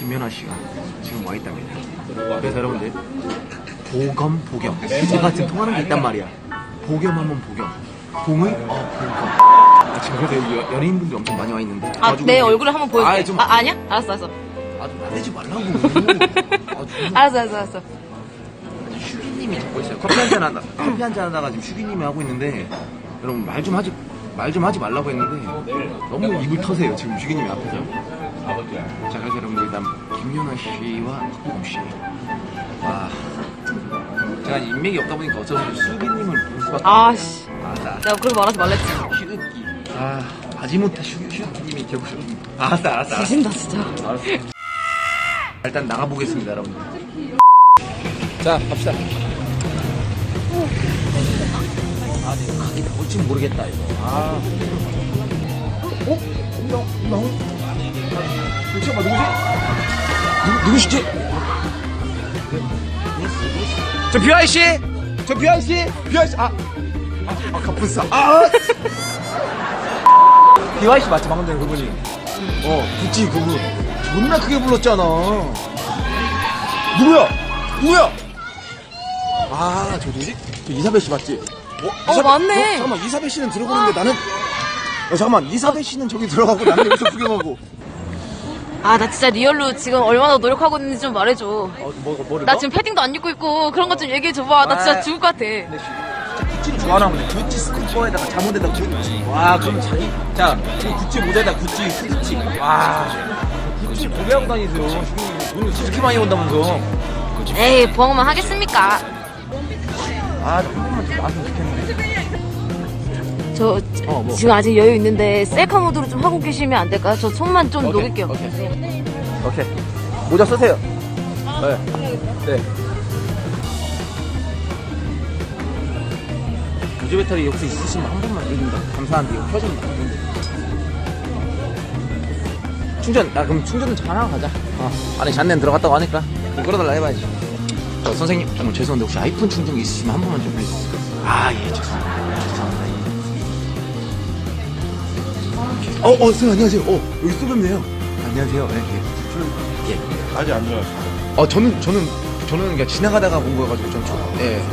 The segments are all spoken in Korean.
김연아 씨가 지금 와 있답니다. 그래서 여러분들 보겸 제가 지금 통하는 게 있단 말이야. 보겸하면 보겸, 봉의 보겸. 지금 그래서 여기 연예인분들 엄청 많이 와 있는데. 내 얼굴을 한번 보여줄게. 좀... 아니야? 알았어. 나대지 말라고. 알았어. 슈기님이 잡고 있어요. 커피 한잔 하다가 지금 슈기님이 하고 있는데, 여러분 말 좀 하지 말라고 했는데 너무 입을 터세요 지금 슈기님이 앞에서. 자, 그래서 여러분들 일단 김연아 씨와 보겸 씨. 제가 인맥이 없다 보니까 어쩌면 슈기님을 볼 수밖에. 아씨. 알았어. 내가 그렇게 말하지 말랬지. 슈기. 마지못해 슈기님이 되고. 알았어. 뒤진다 진짜. 알았어. 일단 나가보겠습니다, 여러분들. 자, 갑시다. 가기 나올지 모르겠다, 이거. 잠깐만, 누구시지? 저 비아이씨! 갑분싸. 비아이씨 맞지, 방금 전에 그분이. 구찌 그분. 존나 크게 불렀잖아. 누구야? 저 누구지? 저 이사벨 씨 맞지? 맞네. 잠깐만, 이사벨 씨는 들어가는데 나는. 잠깐만, 이사벨 씨는 저기 들어가고 나는 여기서 구경하고. 나 진짜 리얼로 지금 얼마나 노력하고 있는지 좀 말해줘. 뭐를? 나 지금 패딩도 안 입고 있고 그런 것 좀 얘기해줘봐. 나 진짜 죽을 것 같아. 구찌를 좋아하나 보네. 구찌 스쿠터에다가 잠옷에다가 구찌. 그럼 자, 구찌 모자에다 구찌 스티치. 구찌 도배하고 다니세요. 돈을 이렇게 많이 번다면서. 에이, 부엉만 하겠습니까? 한 번만 좀 나왔으면 좋겠는데. 지금 아직 여유 있는데 셀카 모드로 좀 하고 계시면 안 될까요? 저 손만 좀 녹일게요. 오케이. 모자 쓰세요. 네. 보조 배터리 혹시 있으시면 한 번만 드립니다. 감사한데 이거 켜진다. 충전. 그럼 충전은 하나 가자. 안에 잔넨 들어갔다고 하니까 좀 끌어달라 해봐야지. 선생님, 정말 죄송한데 혹시 아이폰 충전기 있으시면 한 번만 좀 빌릴 수 있을까요? 예, 죄송합니다. 선생님 안녕하세요. 여기 수금이에요. 안녕하세요. 예. 아직 안 들어갔어요. 저는 그냥 지나가다가 본 거여가지고 예.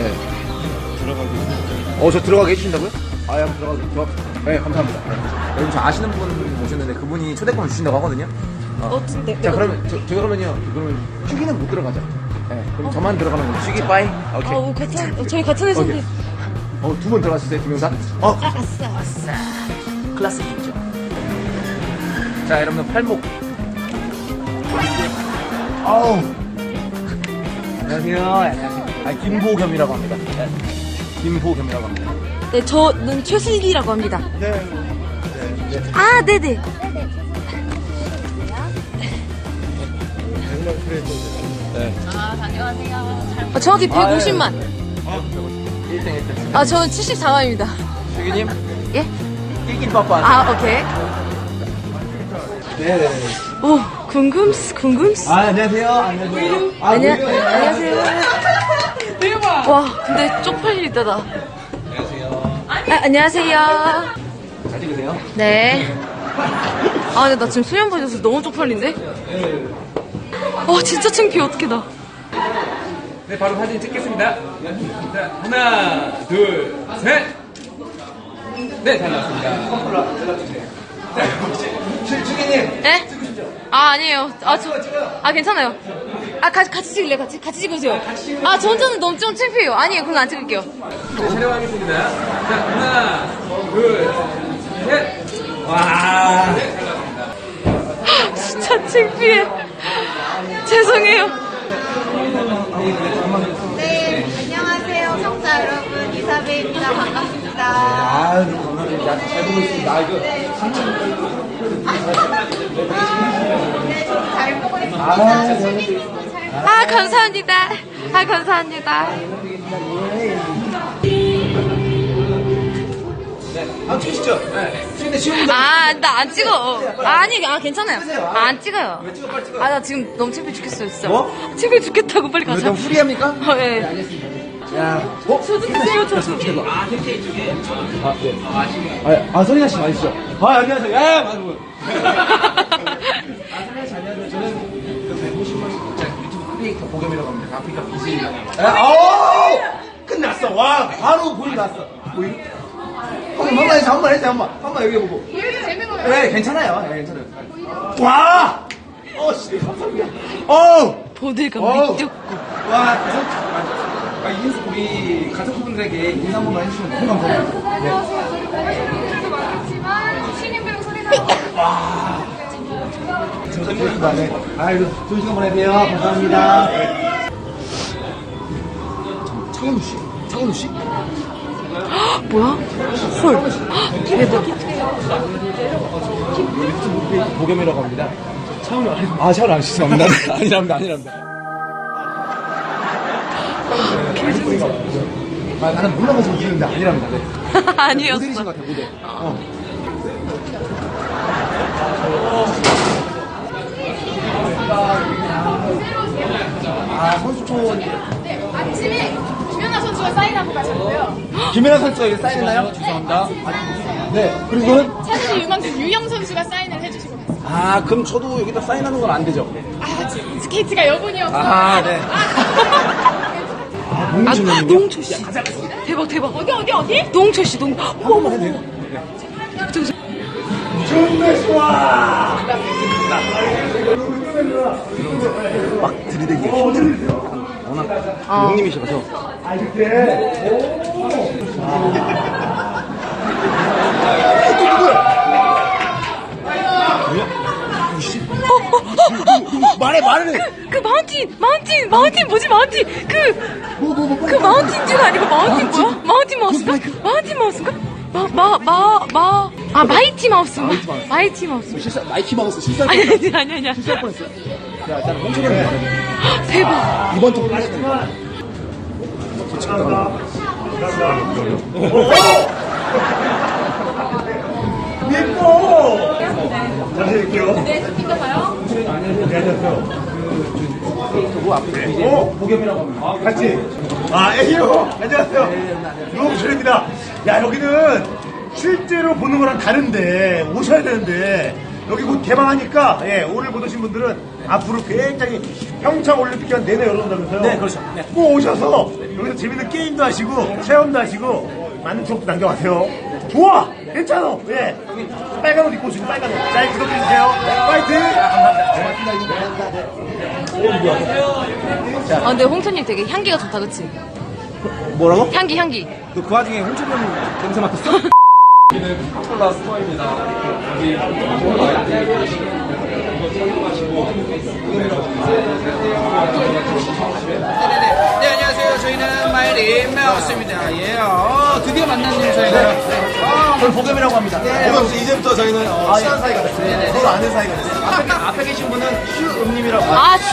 들어가기. 저 들어가게 해주신다고요? 한번 들어가세요. 네, 감사합니다. 여러분, 저 아시는 분 오셨는데 그분이 초대권을 주신다고 하거든요. 자, 그러면 그러면 슈기는 못 들어가죠. 네, 그럼 저만 들어가는 거죠. 슈기 빠이. 오케이. 저희 같은 회사인데. 두 번 들어가셨어요, 김영사? 아싸. 클래스 있죠. 자, 여러분들 팔목. 안녕하세요. 김보겸이라고 합니다. 김보겸이라고 합니다. 네, 저는 최슬기라고 합니다. 네. 네네. 안녕하세요. 정확히 150만. 1등. 저는 74만입니다. 슈기님? 예? 끼긴 빠빠. 오케이. 네네. 궁금스. 안녕하세요. 안녕하세요. 와, 근데 쪽팔릴 때다. 안녕하세요. 잘 찍으세요? 네. 근데 나 지금 수면 빠져서 너무 쪽팔린데? 진짜 창피해, 어떡해, 나. 네, 바로 사진 찍겠습니다. 자, 하나, 둘, 셋. 네, 잘 나왔습니다. 슈기님. 네? 아니에요. 괜찮아요. 같이 찍을래? 같이 찍으세요. 저 혼자는 너무 좀 창피해요. 아니에요, 그건 안 찍을게요. 네, 촬영하겠습니다. 자, 하나, 둘, 셋. 와. 진짜 창피해. 죄송해요. 네, 안녕하세요. 청자 여러분. 이사벨입니다. 반갑습니다. 감사합니다. 잘 보고 있습니다. 네, 저도 잘 보고 있습니다. 수빈님도 잘 보고 감사합니다. 감사합니다. 찍으시죠? 네. 근데 지금 나 안 찍어. 괜찮아요. 안 찍어요. 왜 찍어? 빨리 찍어요. 나 지금 너무 창피해 죽겠어요, 진짜. 뭐? 창피해 죽겠다고 빨리 가자. 너무 프리합니까? 네. 야, 저도 주세요, 저도. 선인아 씨 맞으시죠? 안녕하세요. 소리나 씨 안녕하세요. 저는 유튜브 크리에이터 보겸이라고 합니다. 아프리카 BJ. 끝났어. 와, 바로 보이 났어. 보이? 한번 해서 한번 해서 한번 여기 보고. 네, 괜찮아요. 네, 괜찮아요. 와! 씨, 감사합니다. 보들가 어우. 미쳤고. 와, 인수 우리 가족분들에게 인사 한 번만 해주시면 너무 감사합니다. 감사합니다. 네. 아이고, 좋은 시간 보내세요. 감사합니다. 창훈우 씨? 뭐야? 헐. 대박. 유튜브 보겸이라고 합니다. 차은우 안 죄송합니다. 아니랍니다. 나는 몰라가지고 이러는데 아니랍니다. 네. 아니었어. 모델이신 것 같아, 모델. 선수촌. 아침에 김연아 선수가 사인하고 가셨고요. 김연아 선수가 사인했나요? 죄송합니다. 네. 그리고는? 사실 유망주 유영 선수가 사인을 해주시고 갔어요. 그럼 저도 여기다 사인하는 건 안 되죠? 스케이트가 여분이어서. 네. 노홍철 씨. 대박. 어디? 노홍철 씨, 한 번만 해도 돼요? 막 들이대기가 힘들어요. 워낙 형님이셔서. 말해. 그 마운틴 뭐지, 마운틴. 그 마운틴 아니고 마운틴 뭐야? 마운틴 마우스인가? 마이티 마우스. 마이티 마우스. 마이키 마우스 실수할 아니야. 뻔했어요. 자, 일단 홍철이 형님 말해. 대박. 이번 주 플래시. 네, 좀 믿어봐요. 보겸이라고 합니다. 같이. 에이요. 안녕하세요. 노홍철입니다. 야, 여기는 실제로 보는 거랑 다른데, 오셔야 되는데, 여기 곧 개방하니까, 오늘 못 오신 분들은 앞으로 굉장히 평창 올림픽 기간 내내 열어놓는다면서요? 네, 그렇죠. 꼭 오셔서 여기서 재밌는 게임도 하시고, 체험도 하시고, 많은 추억도 남겨가세요. 좋아! 괜찮아! 빨간 옷 입고 오시고, 빨간 옷. 잘 구독해주세요. 파이팅! 근데 홍철님 되게 향기가 좋다, 그치? 뭐라고? 향기. 너 그 와중에 홍철이 형 냄새 맡았어? 콜라 스토어입니다. 네, 안녕하세요. 저희는 마이린 마우스입니다. 드디어 만났네요, 저희가. 저는 보겸이라고 합니다. 보겸 씨, 이제부터 저희는 친한 사이가 됐어요. 서로 아는 사이가 됐어요. 앞에 계신 분은 슈음님이라고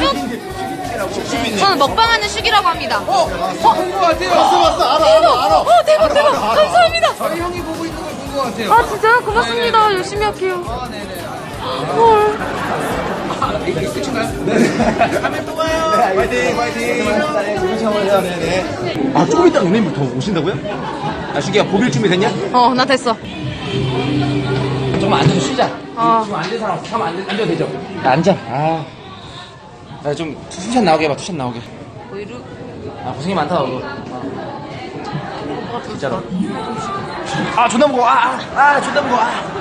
저는 먹방하는 슈기라고 합니다. 본것 같아요. 알아. 대박. 감사합니다. 저희 형이 보고 있는 걸 본 것 같아요. 진짜 고맙습니다. 열심히 할게요. 네네. 헐. 다음에 또 봐요. 파이팅. 좋은 시간 보내세요. 네네. 좀 이따 누님부터 오신다고요? 슈기야, 보빌 준비 됐냐? 나 됐어. 조금만 앉아서 쉬자. 아. 지금 앉은 사람 없어. 한번 앉아도 되죠? 나 앉아. 좀 투샷 나오게 해봐, 투샷 나오게. 고생이 많다, 너. 진짜로. 존나 무거워. 존나 무거워.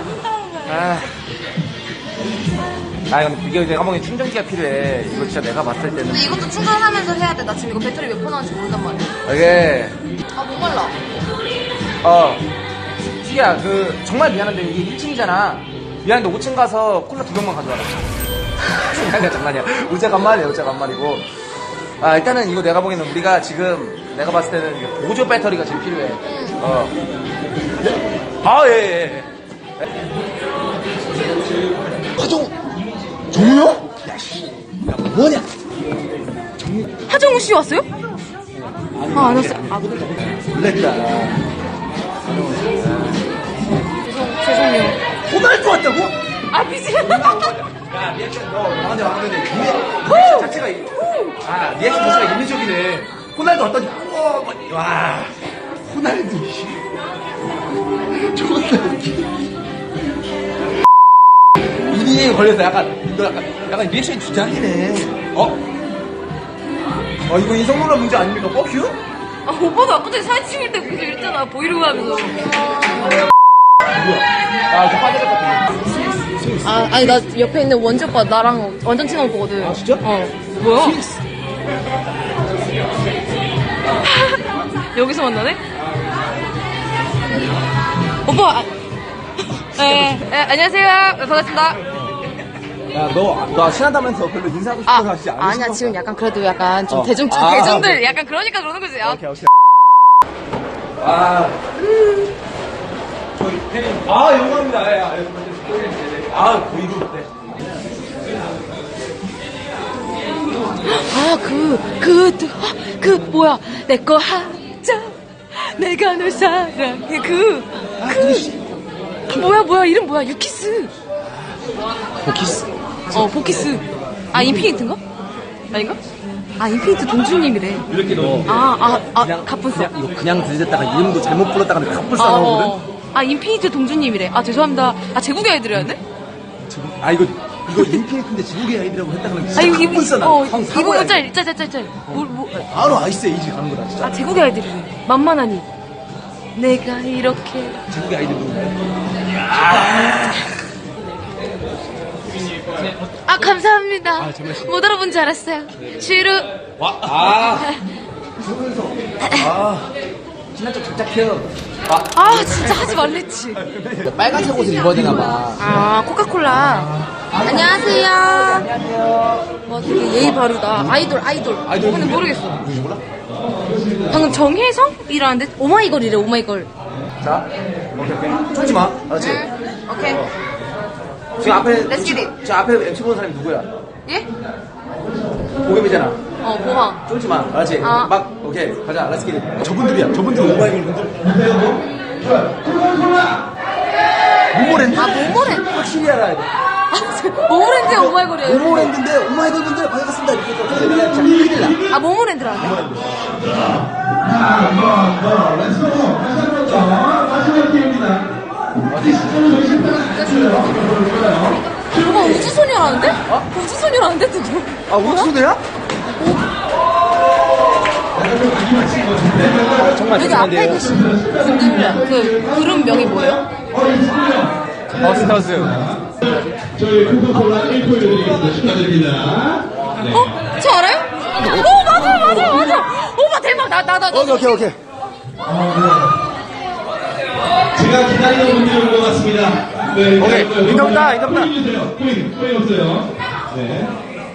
이게 이제 한번 충전기가 필요해. 이거 진짜 내가 봤을 때는. 근데 이것도 충전하면서 해야 돼. 나 지금 이거 배터리 몇 번 하는지 모른단 말이야. 이게, 목말라. 슈기야, 정말 미안한데 이게 1층이잖아. 미안한데 5층 가서 콜라 2병만 가져와라. 장난이야. 우짜 간말이고. 일단은 이거 내가 보기에는 우리가 지금 내가 봤을 때는 이게 보조 배터리가 지금 필요해. 예. 정우요? 뭐냐? 하정우 씨 왔어요? 안 왔어요. 놀랬다. 죄송해요. 호날두 왔다고? 미치겠다. 야, 리액션 너 나한테 왔는데 리액션 자체가 리액션 자체가 인위적이네. 호날두 왔더니 와 호날두 존나 웃기. 리액션이 걸렸어. 약간 리액션이 주작이네. 이거 인성놀라 문제 아닙니까? 뻑큐? 아, 오빠도 아까 전에 사진 찍을 때 계속 이랬잖아. 브이로그 하면서. 저 화제가 같은 아, 아니, 나 옆에 있는 원지 오빠 나랑 완전 친한 오빠거든. 아, 진짜? 뭐야? 여기서 만나네? 오빠! 안녕하세요. 반갑습니다. 야, 너 친하다면서 별로 인사하고 싶어서 하시지 않으신 아니야, 거? 지금 약간 그래도 약간 좀 대중들 약간 그러니까 그러는 거지. 오케이. 영광입니다. 이거 네. 뭐야. 내 거 하자. 내가 널 사랑해. 뭐야, 이름 뭐야. 유키스. 보키스. 보키스. 아, 인피니트인가? 아닌가? 아, 인피니트 동주님이래. 이렇게 너 갑분싸. 그냥 들렸다가 이름도 잘못 불렀다가 갑분싸 나오거든? 아, 인피니트 동주님이래. 아, 죄송합니다. 아, 제국의 아이들이었네? 이거 인피니트인데 지국의 아이들이라고 했다가는 아, 진짜 갑분싸 나. 이거 짤. 바로 아이스 에이지 가는 거다, 진짜. 아, 제국의 아이들이래. 만만하니. 내가 이렇게. 지국의 아이들도. 아, 감사합니다. 못 알아본 줄 알았어요. 시루. 지난 좀 착착해요. 아, 진짜 하지 말랬지. 빨간색 옷을 입어야 되나봐. 아, 코카콜라. 안녕하세요. 와, 되게 예의 바르다. 아이돌. 근데 모르겠어. 누구지 몰라? 방금 정혜성이라는데 오마이걸이래, 오마이걸. 자, 오케이. 쫄지 마. 알았지? 오케이. 지금 앞에 Let's get it. 저 앞에 MC 보는 사람이 누구야? 예? 고겸이잖아. 보항. 쫄지 마. 알았지? 아. 막 오케이. 가자. 렛츠 기릿. 저분들이야. 저분들 오마이걸 분들. 모모랜드. 아, 모모랜드. 확실히 알아야 돼. 모모랜드야, 오마이걸이야. 모모랜드인데 오마이걸 분들 반갑습니다. 이렇게 해서 내가 진짜 큰일 나. 아, 모모랜드라는데? 오빠 우주소녀라는데? 우주소녀라는데, 누구? 아, 우주소녀야? 정말 여기 앞에 계신 분들, 그 그룹 명이 뭐예요? 버스터즈. 저 알아요? 맞아. 오빠 대박. 나. 오케이. 제가 기다리는 분들이 온 것 같습니다. 네, 오케이. 인터뷰다. 코인 없어요. 네.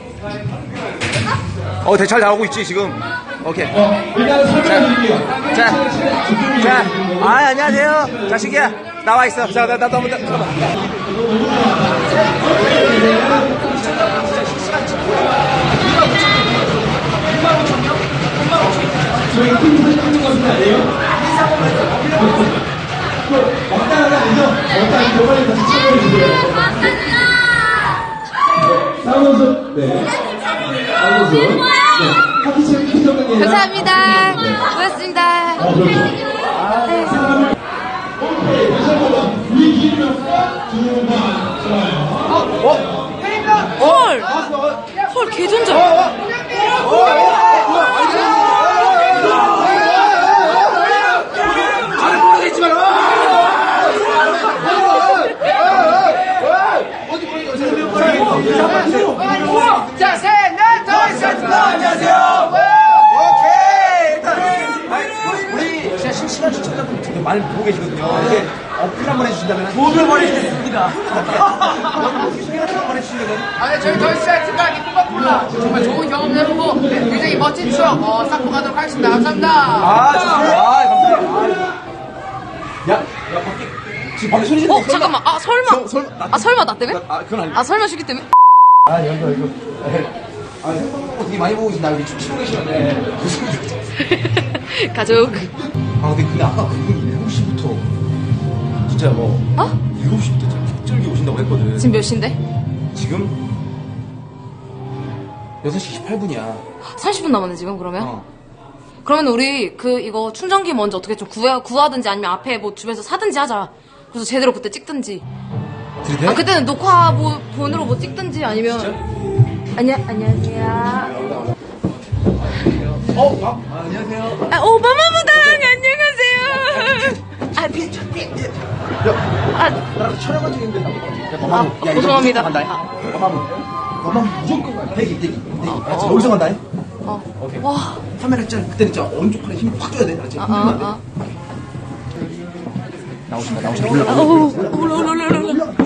잘 나오고 있지, 지금. 오케이. 일단 설명해 드릴게요. 자, 안녕하세요. 자식이야. 나와 있어. 자, 나도 한번, 잠깐만. 저희 팀 사진 찍는 것은 아니에요? 막다가 아니죠? 막다가 저번에 다시 참여해주세요. 싸우면서, 네. 싸우면서. 네. 하키챔 피정강의 감사합니다. 고맙습니다. 헐, 개존자. 자, 셋, 넷, 둘, 셋, 안녕하세요. 오케이. 일단, 우리 진짜 실시간 시청자분들 되게 많이 보고 계시거든요. 이게 어필 한번 해주신다면. 목을 보내주겠습니다. 한번 해주시면. 저희 더이스트가 이 코카콜라 정말 좋은 경험 해보고 굉장히 멋진 추억 쌓고 가도록 하겠습니다. 감사합니다. 좋습니다. 감사해요. 야, 밖에. 지금 밖에 소리 지르는 거 잠깐만. 아, 설마. 설마 나 때문에? 그건 아니고. 아, 설마 슈기 때문에? 이거. 생방송 되게 많이 보고 계신다. 여기 치고 계시는데. 가족. 근데 아까 그분이 7시부터 진짜 7시부터 진짜 격절기 오신다고 했거든. 지금 몇 시인데? 지금 6시 18분이야. 30분 남았네, 지금, 그러면? 그러면 우리 이거 충전기 먼저 어떻게 좀 구하든지 아니면 앞에 뭐 주변에서 사든지 하자. 그래서 제대로 그때 찍든지. 들이대? 아, 그때는 녹화 본으로 뭐 찍든지 아니면. 안녕하세요. 안녕하세요. 오바마무당 안녕하세요. 아, 나랑 촬영한 적 있는데. 죄송합니다. 너만 무조건 간다. 대기. 알았지? 여기서 간다. 오케이. 와. 카메라 짤 그때는 진짜 오른쪽 팔에 힘 확 줘야 돼. 알았지? 흔들면 안 돼. 나오신다. 올라.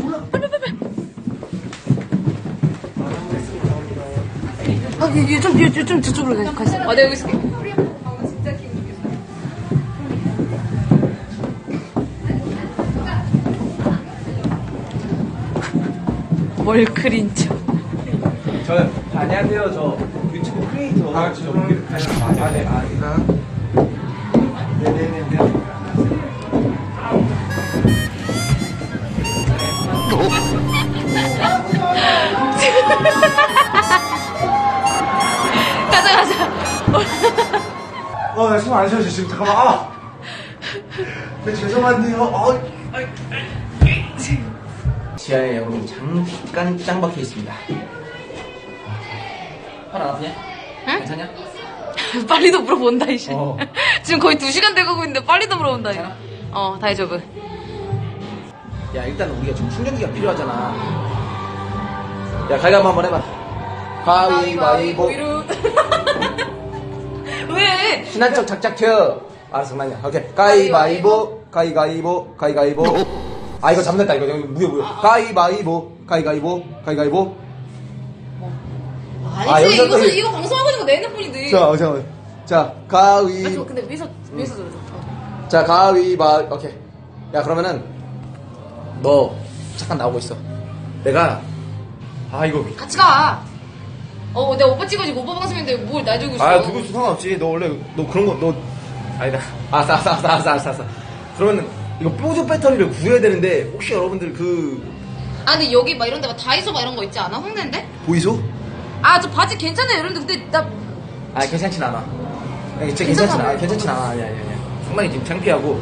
아, 좀 저쪽으로 가세요. 아, 네, 여기 있을게. 월크린처. 안녕하세요. 저 유튜브 크리에이터. 네네네. 가자. 나 숨 안 쉬어져 지금 잠깐만. 네, 죄송한데요. 지하에 여러분 잠깐 짱 박혀 있습니다. 팔 안 아프냐? 응? 괜찮냐? 빨리도 물어본다, 이씨. 어. 지금 거의 2시간 돼가고 있는데 빨리도 물어본다, 이씨. 괜찮아? 다이저브. 야 일단 우리가 좀 충전기가 필요하잖아. 야 가위바위보 한번 해봐. 가위바위보. 왜? 신한적 작작혀. 알았어 장난이야. 오케이. 가위바위보. 가위바위보. 아 이거 잠됐다. 이거 무효. 가위바위보. 가위바위보. 아니지, 여기서 또 이거 방송하고 있는 거 내 핸드폰인데. 잠깐만. 자 가위. 근데 위에서 들어줘. 자 가위바위. 오케이. 야 그러면은 너 잠깐 나오고 있어. 내가 이거. 같이 가. 내가 오빠 찍어주고 오빠 방송인데 뭘 날 들고 있어. 누구 있어 상관없지. 너 원래 너 그런 거 너 아니다. 알았어. 그러면은 이거 뾰족 배터리를 구해야 되는데 혹시 여러분들 근데 여기 막 이런 데 막 다이소 막 이런 거 있지 않아? 홍대인데? 보이소? 저 바지 괜찮아요 여러분들. 근데 나 괜찮진 않아. 진짜 괜찮진 않아. 아니야. 상당히 지금 창피하고.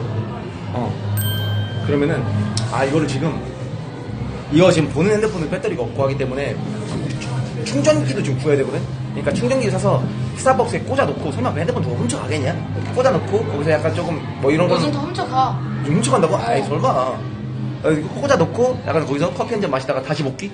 그러면은 이거를 이거 지금 보는 핸드폰은 배터리가 없고 하기 때문에 충전기도 좀 구해야 되거든. 그러니까 충전기 사서 스타벅스에 꽂아놓고 설마 그 핸드폰 누가 훔쳐가겠냐? 꽂아놓고 거기서 약간 조금 뭐 이런 거 요즘 더 훔쳐가. 좀 훔쳐간다고? 설마. 이거 꽂아놓고 약간 거기서 커피 한 잔 마시다가 다시 먹기?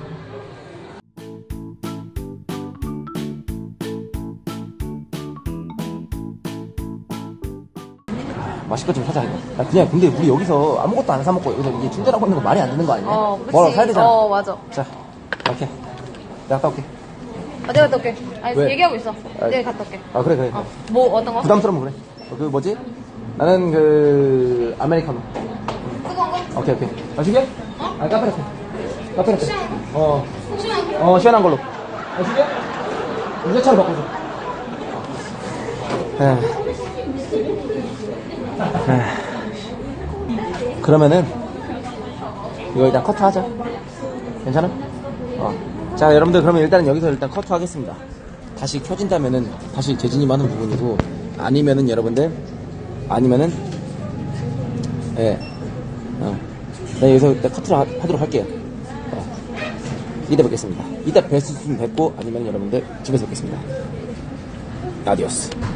맛있게 좀 사자. 그냥 근데 우리 여기서 아무것도 안 사 먹고 여기서 이게 충전하고 있는 거 말이 안 되는 거 아니야? 그치. 뭐라고 사야 되잖아. 맞아. 자, 오케이. 내가 갔다 올게. 내가 갔다 올게. 왜? 얘기하고 있어. 내가 갔다 올게. 그래. 뭐 어떤 거? 부담스러우면 그래. 뭐지? 나는 아메리카노. 뜨거운 거? 오케이. 마시게? 카페라떼. 시원. 시원한 걸로. 마시게? 유자차로 바꿔줘. 그러면은 이거 일단 커트하자. 괜찮아? 자 여러분들 그러면 일단은 여기서 일단 커트하겠습니다. 다시 켜진다면은 다시 재진님 하는 부분이고 아니면은 여러분들 네 여기서 일단 커트를 하도록 할게요. 이따 뵙겠습니다. 이따 뵐 수 있으면 뵙고 아니면 여러분들 집에서 뵙겠습니다. 아디오스.